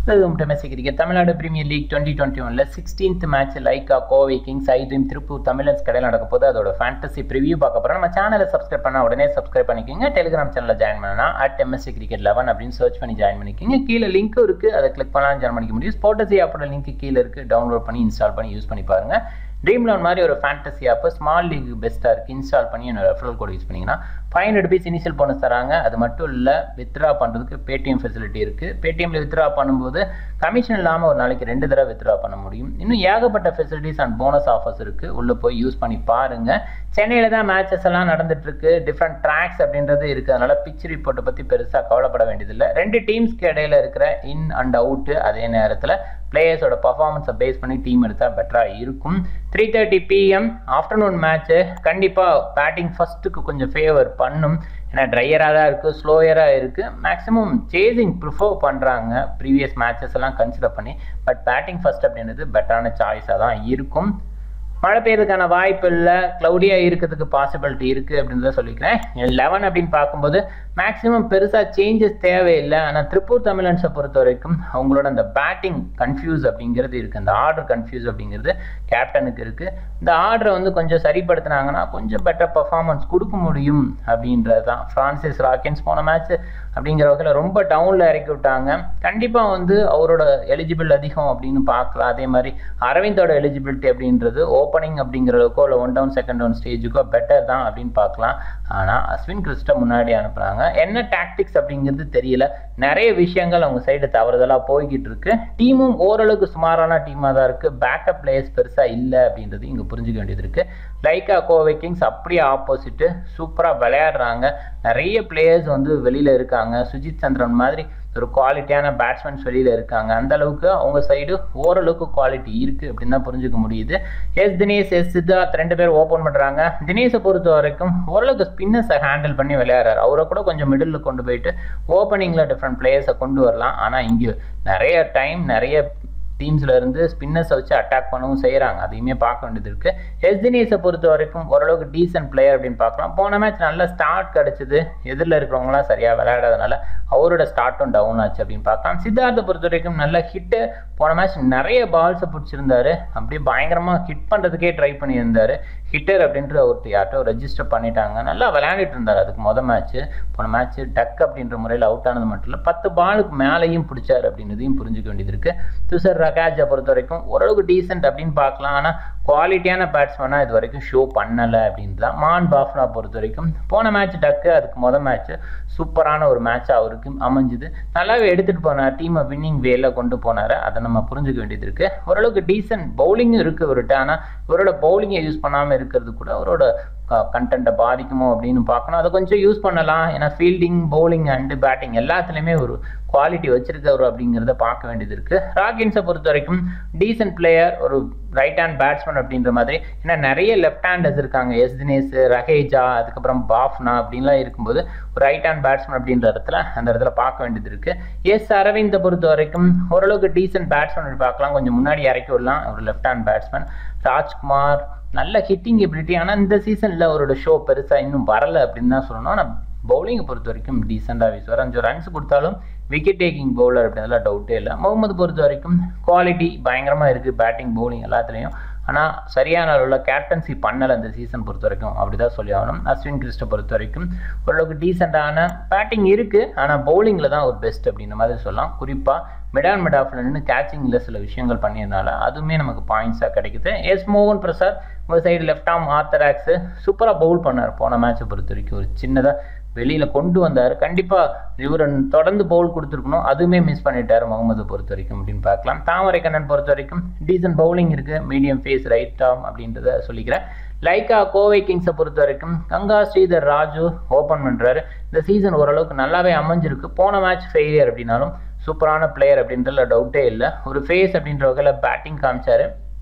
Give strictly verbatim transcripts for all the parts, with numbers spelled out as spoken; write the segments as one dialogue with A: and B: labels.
A: Welcome to MSC cricket. Tamil Nadu premier league twenty twenty ஒன்ல sixteenth match Lyca Kovai kings I dream Tiruppur Tamizhans கடையில் நடக்க போது அதோட ஃபேண்டசி ப்ரிவியூ பார்க்க போகிறோம். நம்ம சேனலை சப்ஸ்கிரைப் பண்ணால் உடனே சப்ஸ்கிரைப் பண்ணிக்கோங்க. டெலிகிராம் சேனலில் ஜாயின் பண்ணனா அட் எம்எஸ்சி கிரிக்கெட் லெவன் அப்படின்னு சர்ச் பண்ணி ஜாயின் பண்ணிக்கோங்க. கீழே லிங்க் இருக்குது, அதை கிளிக் பண்ணாலும் ஜாயின் பண்ணிக்க முடியும். ஸ்போர்ட்ஸி ஆப்போட லிங்க் கீழே இருக்குது, டவுன்லோட் பண்ணி இன்ஸ்டால் பண்ணி யூஸ் பண்ணி பாருங்கள். ட்ரீம் லெவன் மாதிரி ஒரு ஃபேண்டசி ஆப் ஸ்மால் லீக் பெஸ்ட்டாக இருக்குது. இன்ஸ்டால் பண்ணி என்னோட ரெஃபரல் கோட் யூஸ் பண்ணிங்கன்னா five hundred rupees initial bonus தராங்க. அது மட்டும் இல்லை, வித்ரா பண்ணுறதுக்கு பேடிஎம் ஃபெசிலிட்டி இருக்குது. பேடிஎம்ல வித்ரா பண்ணும்போது கமிஷன் இல்லாமல் ஒரு நாளைக்கு ரெண்டு தடவை வித்ரா பண்ண முடியும். இன்னும் ஏகப்பட்ட ஃபெசிலிட்டிஸ் அண்ட் போனஸ் ஆஃபர்ஸ் இருக்குது. உள்ளே போய் யூஸ் பண்ணி பாருங்கள். சென்னையில் தான் மேட்சஸ் எல்லாம் நடந்துட்டுருக்கு. டிஃப்ரெண்ட் ட்ராக்ஸ் அப்படின்றது இருக்குது. அதனால் பிச் ரிப்போர்ட்டை பற்றி பெருசாக கவலைப்பட வேண்டியதில்லை. ரெண்டு டீம்ஸ்க்கு இடையில இருக்கிற இன் அண்ட் அவுட்டு, அதே நேரத்தில் பிளேயர்ஸோட பர்ஃபார்மன்ஸை பேஸ் பண்ணி டீம் எடுத்தால் பெட்டராக இருக்கும். Three thirty PM afternoon match கண்டிப்பாக பேட்டிங் ஃபஸ்ட்டுக்கு கொஞ்சம் ஃபேவர் பண்ணும். ஏன்னா ட்ரையராக தான் இருக்குது, ஸ்லோயராக இருக்குது. மேக்ஸிமம் சேசிங் ப்ரிஃபர் பண்ணுறாங்க ப்ரீவியஸ் மேட்சஸ் எல்லாம் கன்சிடர் பண்ணி. பட் பேட்டிங் ஃபஸ்ட் அப்படின்றது பெட்டரான சாய்ஸாக தான் இருக்கும். மழை பெய்யறதுக்கான வாய்ப்பு இல்லை, க்ளவுடியாக இருக்கிறதுக்கு பாசிபிலிட்டி இருக்குது அப்படின்றத சொல்லிக்கிறேன். லெவன் அப்படின்னு பார்க்கும்போது மேக்ஸிமம் பெருசாக சேஞ்சஸ் தேவையில்லை. ஆனால் திருப்பூர் தமிழன்ஸை பொறுத்த வரைக்கும் அவங்களோட அந்த பேட்டிங் கன்ஃபியூஸ் அப்படிங்கிறது இருக்குது. அந்த ஆர்டர் கன்ஃபியூஸ் அப்படிங்கிறது கேப்டனுக்கு இருக்குது. இந்த ஆர்டரை வந்து கொஞ்சம் சரிப்படுத்தினாங்கன்னா கொஞ்சம் பெட்டர் பர்ஃபார்மன்ஸ் கொடுக்க முடியும் அப்படின்றது தான். ஃப்ரான்சிஸ் ராக்கின்ஸ் போன மேட்ச் அப்படிங்கிற வகையில் ரொம்ப டவுனில் இறக்கி விட்டாங்க. கண்டிப்பாக வந்து அவரோட எலிஜிபிள் அதிகம் அப்படின்னு பார்க்கலாம். அதே மாதிரி அரவிந்தோட எலிஜிபிலிட்டி அப்படின்றது ஓப்பனிங் அப்படிங்கிறதுக்கோ இல்லை ஒன் டவுன் செகண்ட் டவுன் ஸ்டேஜுக்கோ பெட்டர் தான் அப்படின்னு பார்க்கலாம். ஆனால் அஸ்வின் கிறிஸ்டை முன்னாடி அனுப்புகிறாங்க. என்ன டாக்டிக்ஸ் அப்படிங்கிறது தெரியல. நிறைய விஷயங்கள் அவங்க சைடு தவறுதலாக போய்கிட்டு இருக்கு. டீமும் ஓரளவுக்கு சுமாரான டீமாக தான் இருக்குது. பேக்கப் பிளேயர்ஸ் பெருசாக இல்லை அப்படின்றது இங்கே புரிஞ்சுக்க வேண்டியது இருக்குது. லைக்கா கோவை கிங்ஸ் அப்படியே ஆப்போசிட்டு சூப்பராக விளையாடுறாங்க. நிறைய பிளேயர்ஸ் வந்து வெளியில் இருக்காங்க. சுஜித் சந்திரன் மாதிரி ஒரு குவாலிட்டியான பேட்ஸ்மேன்ஸ் வெளியில் இருக்காங்க. அந்த அளவுக்கு அவங்க சைடு ஓரளவுக்கு குவாலிட்டி இருக்குது அப்படின்னு தான் புரிஞ்சுக்க முடியுது. எஸ் தினேஷ், எஸ் சித்தார்த் ரெண்டு பேர் ஓப்பன் பண்ணுறாங்க. தினேஷை பொறுத்த வரைக்கும் ஓரளவுக்கு ஸ்பின்னர்ஸை ஹேண்டில் பண்ணி விளையாடுறாரு. அவரை கூட கொஞ்சம் மிடில் கொண்டு போயிட்டு ஓப்பனிங்கில் டிஃப்ரெண்ட் பிளேயர்ஸை கொண்டு வரலாம். ஆனால் இங்கே நிறைய டைம் நிறைய டீம்ஸ்ல இருந்து ஸ்பின்னர்ஸை வச்சு அட்டாக் பண்ணவும் செய்கிறாங்க. அதையுமே பார்க்க வேண்டியது இருக்குது. எஸ் தினேஷை பொறுத்த வரைக்கும் ஓரளவுக்கு டீசன்ட் பிளேயர் அப்படின்னு பார்க்கலாம். போன மேட்ச் நல்ல ஸ்டார்ட் கிடச்சிது. எதிரில் இருக்கிறவங்களாம் சரியாக விளையாடாதனால அவரோட ஸ்டார்ட்டும் டவுன் ஆச்சு அப்படின்னு பார்க்கலாம். சித்தார்த்தை பொறுத்த வரைக்கும் நல்ல ஹிட்டு. போன மேட்ச் நிறைய பால்ஸை பிடிச்சிருந்தாரு. அப்படியே பயங்கரமாக ஹிட் பண்ணுறதுக்கே ட்ரை பண்ணியிருந்தாரு. ஹிட்டர் அப்படின்ட்டு அவர்கிட்ட யார்ட்டோ ரெஜிஸ்டர் பண்ணிட்டாங்க. நல்லா விளையாண்டுட்டு இருந்தார். அதுக்கு மொதல் மேட்ச்சு போன மேட்ச்சு டக் அப்படின்ற முறையில் அவுட் ஆனது மட்டும் இல்லை, பத்து பாலுக்கு மேலேயும் பிடிச்சார் அப்படின்றதையும் புரிஞ்சுக்க வேண்டியது இருக்குது. துஷர் ரகாஜை பொறுத்த வரைக்கும் ஓரளவுக்கு டீசென்ட் அப்படின்னு பார்க்கலாம். ஆனால் குவாலிட்டியான பேட்ஸ்மேனாக இது வரைக்கும் ஷோ பண்ணலை அப்படின்னு தான். மான் பாஃப்னா பொறுத்த வரைக்கும் போன மேட்ச் டக்கு, அதுக்கு மொதல் மேட்ச்சு சூப்பரான ஒரு மேட்சாக அவருக்கு அமைஞ்சுது. நல்லாவே எடுத்துகிட்டு போனார். டீமை வின்னிங் வேல கொண்டு போனார். அதை நம்ம புரிஞ்சுக்க வேண்டியது இருக்குது. ஓரளவுக்கு டீசென்ட் பவுலிங்கும் இருக்குது அவர்கிட்ட. ஆனால் இவரோட பவுலிங்கை யூஸ் பண்ணாமல் இருக்கிறது கூட அவரோட கண்டென்ட்டை பாதிக்குமோ அப்படின்னு பார்க்கணும். அதை கொஞ்சம் யூஸ் பண்ணலாம். ஏன்னா ஃபீல்டிங், பவுலிங் அண்டு பேட்டிங் எல்லாத்துலேயுமே ஒரு குவாலிட்டி வச்சிருக்கவர் அப்படிங்கிறத பார்க்க வேண்டியது இருக்குது. ராக்கின்ஸை பொறுத்த வரைக்கும் டீசென்ட் பிளேயர், ஒரு ரைட் ஹேண்ட் பேட்ஸ்மேன் அப்படின்ற மாதிரி. ஏன்னா நிறைய லெஃப்ட் ஹேண்டர்ஸ் இருக்காங்க. எஸ் தினேஷ், ரஹேஜா, அதுக்கப்புறம் பாஃப்னா அப்படின்லாம் இருக்கும்போது ஒரு ரைட் ஹேண்ட் பேட்ஸ்மேன் அப்படின்ற இடத்துல அந்த இடத்துல பார்க்க வேண்டியது இருக்குது. எஸ் அரவிந்தை பொறுத்த வரைக்கும் ஓரளவுக்கு டீசென்ட் பேட்ஸ்மேன் பார்க்கலாம். கொஞ்சம் முன்னாடி இறக்கி விடலாம். ஒரு லெஃப்ட் ஹேண்ட் பேட்ஸ்மேன். ராஜ்குமார் நல்ல ஹிட்டிங் எபிலிட்டி. ஆனால் இந்த சீசனில் அவரோட ஷோ பெருசாக இன்னும் வரலை அப்படின்னு தான் சொல்லணும். ஆனால் பவுலிங்கை பொறுத்த வரைக்கும் டீசெண்டாக வீசுவார். அஞ்சு ரன்ஸ் கொடுத்தாலும் விக்கெட் டேக்கிங் பவுலர் அப்படின்றதுல டவுட்டே இல்லை. முகமது பொறுத்த வரைக்கும் குவாலிட்டி பயங்கரமாக இருக்குது, பேட்டிங் பவுலிங் எல்லாத்துலேயும். ஆனால் சரியான அளவில் கேப்டன்சி பண்ணலை இந்த சீசன் பொறுத்த வரைக்கும், அப்படி தான் சொல்லி ஆகணும். அஸ்வின் கிறிஸ்டை பொறுத்த வரைக்கும் ஓரளவுக்கு டீசெண்டான பேட்டிங் இருக்குது. ஆனால் பவுலிங்கில் தான் ஒரு பெஸ்ட் அப்படின்ற மாதிரி சொல்லலாம். குறிப்பாக மிடான் மிடாஃபில் நின்று கேச்சிங்கில் சில விஷயங்கள் பண்ணியிருந்தால அதுவுமே நமக்கு பாயிண்ட்ஸாக கிடைக்குது. எஸ் மோகன் பிரசாத் ஒரு சைடு லெஃப்ட் ஆர்ம் ஆர்த்தடாக்ஸு சூப்பராக பவுல் பண்ணார். போன மேட்சை பொறுத்த வரைக்கும் ஒரு சின்னதாக வெளியில் கொண்டு வந்தார். கண்டிப்பாக இவர் தொடர்ந்து பவுல் கொடுத்துருக்கணும். அதுவுமே மிஸ் பண்ணிட்டார் முகமது பொறுத்த வரைக்கும் அப்படின்னு பார்க்கலாம். தாமரை கண்ணன் பொறுத்த வரைக்கும் டீசன்ட் பவுலிங் இருக்குது. மீடியம் ஃபேஸ், ரைட் ஆர்ம் அப்படின்றத சொல்லிக்கிறேன். லைக்கா கோவை கிங்ஸை பொறுத்த வரைக்கும் கங்கா ஸ்ரீதர் ராஜு ஓப்பன் பண்ணுறாரு. இந்த சீசன் ஓரளவுக்கு நல்லாவே அமைஞ்சிருக்கு. போன மேட்ச் ஃபெயிலியர் அப்படின்னாலும் சூப்பரான பிளேயர் அப்படின்றதுல டவுட்டே இல்லை. ஒரு ஃபேஸ் அப்படின்ற வகையில் பேட்டிங் காமிச்சார்.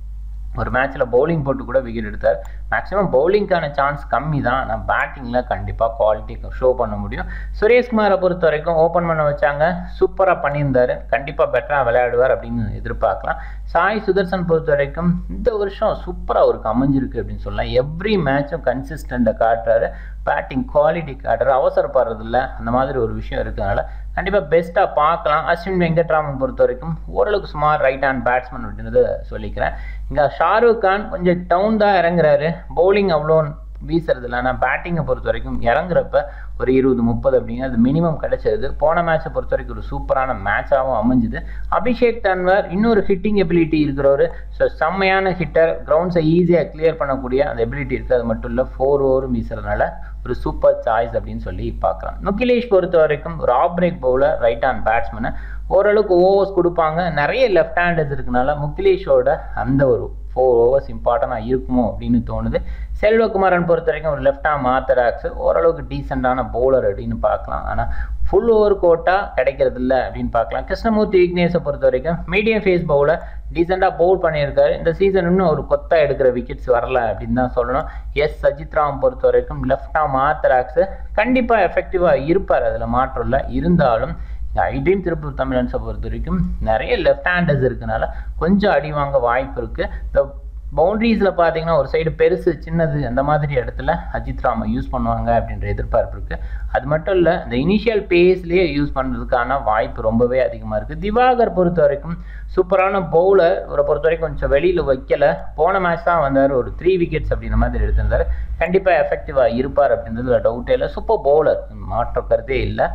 A: ஒரு மேட்ச்சில் பவுலிங் போட்டு கூட விக்கெட் எடுத்தார். மேக்ஸிமம் பவுலிங்கான சான்ஸ் கம்மி தான். ஆனால் பேட்டிங்கில் கண்டிப்பாக குவாலிட்டி ஷோ பண்ண முடியும். சுரேஷ்குமாரை பொறுத்த வரைக்கும் ஓப்பன் பண்ண வச்சாங்க. சூப்பராக பண்ணியிருந்தார். கண்டிப்பாக பெட்டராக விளையாடுவார் அப்படின்னு எதிர்பார்க்கலாம். சாய் சுதர்சன் பொறுத்த வரைக்கும் இந்த வருஷம் சூப்பராக அவருக்கு அமைஞ்சிருக்கு அப்படின்னு சொல்லலாம். எவ்ரி மேட்சும் கன்சிஸ்டண்ட்டை காட்டுறாரு. பேட்டிங் குவாலிட்டி காட்டுறாரு. அவசரப்படுறதில்ல. அந்த மாதிரி ஒரு விஷயம் இருக்கிறதுனால கண்டிப்பாக பெஸ்ட்டாக பார்க்கலாம். அஸ்வின் வெங்கட்ராமன் பொறுத்த வரைக்கும் ஓரளவுக்கு சுமார் ரைட் ஹேண்ட் பேட்ஸ்மேன் அப்படின்றத சொல்லிக்கிறேன். இங்கே ஷாருக் கான் கொஞ்சம் டவுன் தான் இறங்குறாரு, பவுலிங் அவ்வளோ வீசுறது இல்லை. ஆனால் பேட்டிங்கை பொறுத்த வரைக்கும் இறங்குறப்ப ஒரு இருபது முப்பது அப்படிங்கிறது மினிமம் கிடைச்சது. போன மேட்சை பொறுத்த வரைக்கும் ஒரு சூப்பரான மேட்சாகவும் அமைஞ்சுது. அபிஷேக் தன்வர் இன்னொரு ஹிட்டிங் எபிலிட்டி இருக்கிறவர். ஸோ செம்மையான ஹிட்டர், கிரவுண்ட்ஸை ஈஸியாக கிளியர் பண்ணக்கூடிய அந்த எபிலிட்டி இருக்குது. அது மட்டும் இல்லை ஃபோர் ஓவரும் வீசுறதுனால ஒரு சூப்பர் சாய்ஸ் அப்படின்னு சொல்லி பார்க்கலாம். முகிலேஷ் பொறுத்த வரைக்கும் ஒரு off break bowler, right hand batsman, ஓரளவுக்கு ஓவர்ஸ் கொடுப்பாங்க. நிறைய லெஃப்ட் ஹேண்டர்ஸ் இருக்கனால முகிலேஷோட அந்த ஒரு ஃபோர் ஓவர்ஸ் இம்பார்ட்டண்டாக இருக்குமோ அப்படின்னு தோணுது. செல்வகுமாரன் பொறுத்த வரைக்கும் ஒரு லெஃப்ட் ஆம் ஆர்த்தடாக்ஸ், ஓரளவுக்கு டீசெண்டான பவுலர் அப்படின்னு பார்க்கலாம். ஆனால் ஃபுல் ஓவர் கோட்டா கிடைக்கிறது இல்லை அப்படின்னு பார்க்கலாம். கிருஷ்ணமூர்த்தி விக்னேஷை பொறுத்த வரைக்கும் மீடியம் ஃபேஸ் பவுலர், டீசெண்டாக பவுல் பண்ணியிருக்காரு. இந்த சீசன் இன்னும் ஒரு கொத்தா எடுக்கிற விக்கெட்ஸ் வரல அப்படின்னு தான் சொல்லணும். எஸ் சஜித் ராம் பொறுத்த வரைக்கும் லெஃப்ட் ஆம் ஆர்த்தடாக்ஸ் கண்டிப்பாக எஃபெக்டிவாக இருப்பார், அதில் மாற்றம் இல்லை. இருந்தாலும் ஐட்ரீம் திருப்பூர் தமிழன்ஸை பொறுத்த வரைக்கும் நிறைய லெஃப்ட் ஹேண்டர்ஸ் இருக்கனால கொஞ்சம் அடி வாங்க வாய்ப்பு இருக்குது. இந்த பவுண்டரிஸில் பார்த்தீங்கன்னா ஒரு சைடு பெருசு சின்னது அந்த மாதிரி இடத்துல அஜித் ராமை யூஸ் பண்ணுவாங்க அப்படின்ற எதிர்பார்ப்பு இருக்குது. அது மட்டும் இல்லை, இந்த இனிஷியல் பேஸ்லேயே யூஸ் பண்ணுறதுக்கான வாய்ப்பு ரொம்பவே அதிகமாக இருக்குது. திவாகர் பொறுத்த வரைக்கும் சூப்பரான பவுலர், அவரை பொறுத்த வரைக்கும் கொஞ்சம் வெளியில் வைக்கல. போன மேட்ச் தான் வந்தார், ஒரு த்ரீ விக்கெட்ஸ் அப்படின்ற மாதிரி எடுத்திருந்தார். கண்டிப்பாக எஃபெக்டிவாக இருப்பார் அப்படின்றதுல டவுட்டே இல்லை. சூப்பர் பவுலர், மாற்ற கருத்தே இல்லை.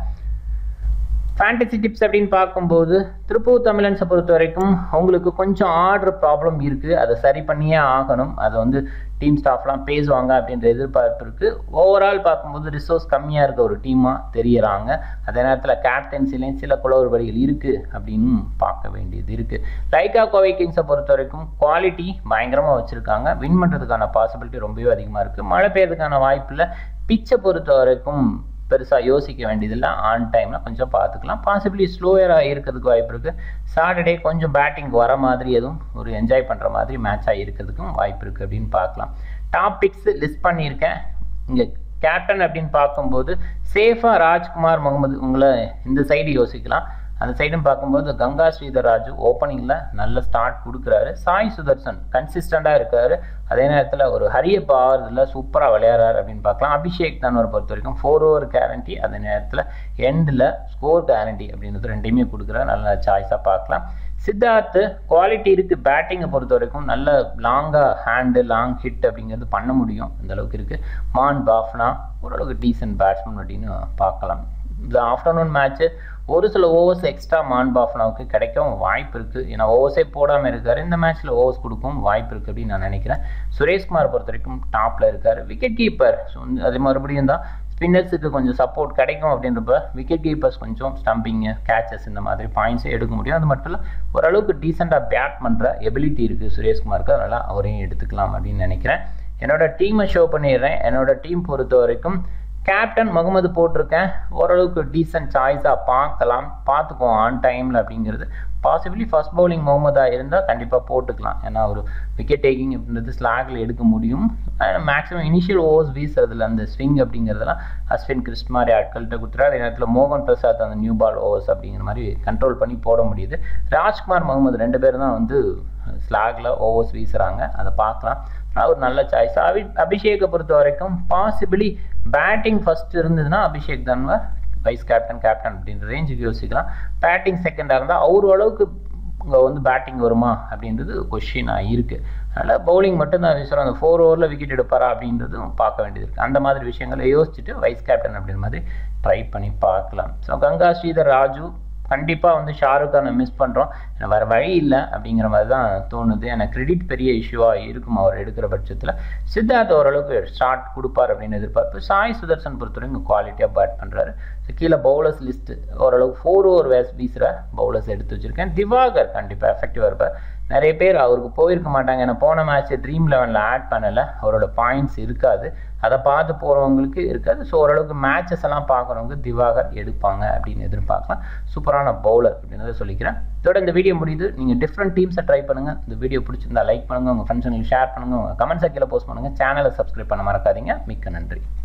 A: ஃபேண்டசி டிப்ஸ் அப்படின்னு பார்க்கும்போது திருப்பூர் தமிழன்ஸை பொறுத்த வரைக்கும் உங்களுக்கு கொஞ்சம் ஆர்டர் ப்ராப்ளம் இருக்குது, அதை சரி பண்ணியே ஆகணும். அதை வந்து டீம் ஸ்டாஃப்லாம் பேசுவாங்க அப்படின்ற எதிர்பார்ப்பு இருக்குது. ஓவரால் பார்க்கும்போது ரிசோர்ஸ் கம்மியாக இருக்க ஒரு டீமாக தெரியறாங்க. அதே நேரத்தில் கேப்டன்சிலையும் சில குளறுபடிகள் இருக்குது அப்படின்னு பார்க்க வேண்டியது இருக்குது. லைக்கா கோவை கிங்ஸை பொறுத்த வரைக்கும் குவாலிட்டி பயங்கரமாக வச்சுருக்காங்க. வின் பண்ணுறதுக்கான பாசிபிலிட்டி ரொம்பவே அதிகமாக இருக்குது. மழை பெய்யறதுக்கான வாய்ப்பு இல்லை. பிச்சை பொறுத்த வரைக்கும் பெருசாக யோசிக்க வேண்டியதில்லை. ஆன் டைமில் கொஞ்சம் பார்த்துக்கலாம். பாசிபிளி ஸ்லோயராக இருக்கிறதுக்கு வாய்ப்பு இருக்குது. சாட்டர்டே கொஞ்சம் பேட்டிங் வர மாதிரி எதுவும் ஒரு என்ஜாய் பண்ணுற மாதிரி மேட்சாக இருக்கிறதுக்கும் வாய்ப்பு இருக்குது அப்படின்னு பார்க்கலாம். டாப் பிக்ஸ் லிஸ்ட் பண்ணியிருக்கேன். இங்கே கேப்டன் அப்படின்னு பார்க்கும்போது சேஃபாக ராஜ்குமார் முகமது, உங்களை இந்த சைடு யோசிக்கலாம். அந்த சைடும் பார்க்கும்போது கங்கா ஸ்ரீதர் ராஜு ஓப்பனிங்கில் நல்ல ஸ்டார்ட் கொடுக்குறாரு. சாய் சுதர்சன் கன்சிஸ்டண்டாக இருக்காரு. அதே நேரத்தில் ஒரு ஹரிய பாவரில் சூப்பராக விளையாடுறாரு அப்படின்னு பார்க்கலாம். அபிஷேக் தன்வரை பொறுத்த வரைக்கும் ஃபோர் ஓவர் கேரண்டி, அதே நேரத்தில் எண்டில் ஸ்கோர் கேரண்டி அப்படின்றது ரெண்டையுமே கொடுக்குறாரு. நல்ல சாய்ஸாக பார்க்கலாம். சித்தார்த்து குவாலிட்டி இருக்குது. பேட்டிங்கை பொறுத்த வரைக்கும் நல்ல லாங்காக ஹேண்டு லாங் ஹிட் அப்படிங்கிறது பண்ண முடியும், அந்தளவுக்கு இருக்குது. மான் பாஃப்னா ஓரளவுக்கு டீசென்ட் பேட்ஸ்மேன் அப்படின்னு பார்க்கலாம். இந்த ஆஃப்டர்நூன் மேட்ச்சு ஒரு சில ஓவர்ஸ் எக்ஸ்ட்ரா மான் பாஃப்னாவுக்கு கிடைக்கவும் வாய்ப்பு இருக்குது. ஏன்னா ஓவர்ஸே போடாமல் இருக்கார். இந்த மேட்ச்சில் ஓவர்ஸ் கொடுக்கவும் வாய்ப்பு இருக்குது அப்படின்னு நான் நினைக்கிறேன். சுரேஷ்குமார் பொறுத்த வரைக்கும் டாப்பில் இருக்கார். விக்கெட் கீப்பர் ஸோ அது மறுபடியும் தான் ஸ்பின்னர்ஸுக்கு கொஞ்சம் சப்போர்ட் கிடைக்கும் அப்படின்றப்ப விக்கெட் கீப்பர்ஸ் கொஞ்சம் ஸ்டம்பிங்கு கேச்சஸ் இந்த மாதிரி பாயிண்ட்ஸே எடுக்க முடியும். அது மட்டும் இல்லை, ஓரளவுக்கு டீசெண்டாக பேட் பண்ணுற எபிலிட்டி இருக்குது சுரேஷ்குமாருக்கு. அதனால் அவரையும் எடுத்துக்கலாம் அப்படின்னு நினைக்கிறேன். என்னோட டீமை ஷோ பண்ணிடுறேன். என்னோட டீம் பொறுத்த வரைக்கும் கேப்டன் முகமது போட்டிருக்கேன். ஓரளவுக்கு டீசென்ட் சாய்ஸாக பார்க்கலாம், பார்த்துக்குவோம் ஆன் டைமில் அப்படிங்கிறது. பாசிபிளி ஃபர்ஸ்ட் பவுலிங் முகமதாக இருந்தால் கண்டிப்பாக போட்டுக்கலாம். ஏன்னா ஒரு விக்கெட் டேக்கிங் அப்படின்றது ஸ்லாகில் எடுக்க முடியும். மேக்ஸிமம் இனிஷியல் ஓவர்ஸ் வீசுறதுல அந்த ஸ்விங் அப்படிங்கிறதெல்லாம் அஸ்வின் கிறிஸ்ட் மாதிரி ஆட்கள்கிட்ட கொடுத்துரு. அதே நேரத்தில் மோகன் பிரசாத் அந்த நியூ பால் ஓவர்ஸ் அப்படிங்கிற மாதிரி கண்ட்ரோல் பண்ணி போட முடியுது. ராஜ்குமார் முகமது ரெண்டு பேரும் தான் வந்து ஸ்லாகில் ஓவர்ஸ் வீசுகிறாங்க, அதை பார்க்கலாம். ஒரு நல்ல சாய்ஸ். அபி அபிஷேக்கை பொறுத்த வரைக்கும் பாசிபிளி பேட்டிங் ஃபர்ஸ்ட் இருந்ததுன்னா Abhishek Tanwar vice captain captain அப்படின்ற ரேஞ்சுக்கு யோசிக்கலாம். பேட்டிங் செகண்டாக இருந்தால் அவர் அளவுக்கு இங்கே வந்து பேட்டிங் வருமா அப்படின்றது கொஷினாக இருக்குது. அதனால் பவுலிங் மட்டும்தான் வீசுகிறோம். அந்த ஃபோர் ஓவரில் விக்கெட் எடுப்பாரா அப்படின்றதும் பார்க்க வேண்டியது இருக்குது. அந்த மாதிரி விஷயங்களை யோசிச்சுட்டு வைஸ் கேப்டன் அப்படின்ற மாதிரி ட்ரை பண்ணி பார்க்கலாம். ஸோ கங்கா ஸ்ரீதர் ராஜு கண்டிப்பாக வந்து ஷாருக் கானை மிஸ் பண்ணுறோம். வேறு வழி இல்லை அப்படிங்கிற மாதிரி தான் தோணுது. எனக்கு கிரெடிட் பெரிய இஷ்யூவாக இருக்கும் அவர் எடுக்கிற பட்சத்தில். சித்தார்த் ஓரளவுக்கு ஸ்டார்ட் கொடுப்பார் அப்படின்னு எதிர்பார்ப்பு. சாய் சுதர்சன் பொறுத்தவரைக்கும் இங்கே குவாலிட்டியாக பேட் பண்ணுறாரு. ஸோ கீழே பவுலர்ஸ் லிஸ்ட்டு ஓரளவுக்கு ஃபோர் ஓவர் வேஸ் வீசுகிற பவுலர்ஸ் எடுத்து வச்சுருக்கேன். திவாகர் கண்டிப்பாக எஃபெக்டிவாக இருப்பார். நிறைய பேர் அவருக்கு போயிருக்க மாட்டாங்க, ஏன்னா போன மேட்ச்சு ட்ரீம் லெவனில் ஆட் பண்ணலை, அவரோட பாயிண்ட்ஸ் இருக்காது, அதை பார்த்து போகிறவங்களுக்கு இருக்காது. ஸோ ஓரளவுக்கு மேட்சஸ் எல்லாம் பார்க்குறவங்க திவாகர் எடுப்பாங்க அப்படின்னு எதிர்பார்க்கலாம். சூப்பரான பவுலர் அப்படின்றத சொல்லிக்கிறேன். இதோட இந்த வீடியோ முடியுது. நீங்கள் டிஃப்ரெண்ட் டீம்ஸை ட்ரை பண்ணுங்கள். இந்த வீடியோ பிடிச்சிருந்தா லைக் பண்ணுங்கள், உங்கள் ஃப்ரெண்ட்ஸுங்களுக்கு ஷேர் பண்ணுங்கள், உங்கள் கமெண்ட் செக்ஷனில் போஸ்ட் பண்ணுங்கள். சேனலை சப்ஸ்கிரைப் பண்ண மறக்காதீங்க. மிக்க நன்றி.